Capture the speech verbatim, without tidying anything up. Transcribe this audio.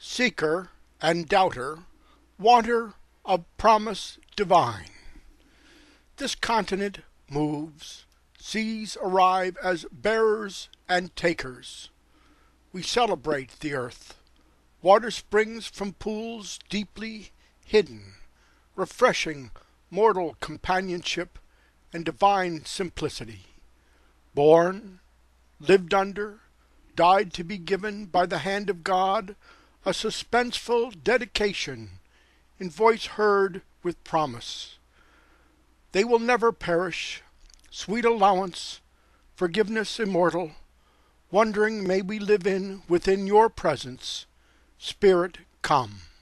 seeker and doubter, wanter of promise divine. This continent moves, seas arrive as bearers and takers. We celebrate the earth. Water springs from pools deeply hidden, refreshing mortal companionship and divine simplicity. Born, lived under, died to be given by the hand of God a suspenseful dedication in voice heard with promise. They will never perish, sweet allowance, forgiveness immortal, wondering may we live in within your presence, Spirit come.